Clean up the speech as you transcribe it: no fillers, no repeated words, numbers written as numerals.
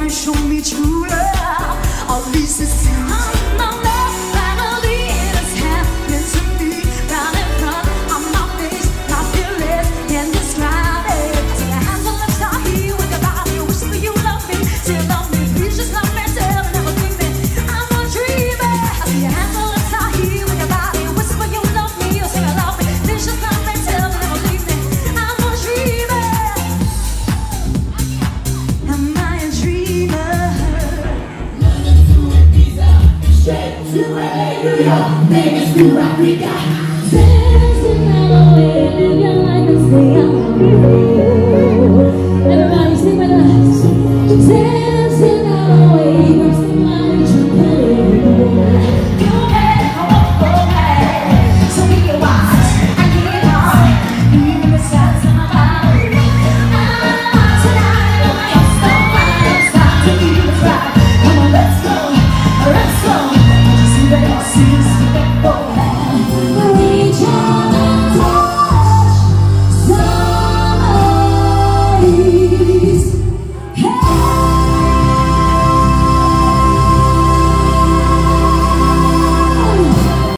show me true love. At least it seems my love finally is happening to me. Right in front of my face, my feelings can't describe it. I see your hands on the star here with your body, wishing that you love me. Say you love me, please just love me, tell me, never leave me. I'm a dreamer. I see your hands on the star here with your body, wishing that you love me. You say you love me, please just love me, tell me, never leave me. I'm a dreamer. Am I a dreamer? Straight to LA, New York, Vegas to Africa.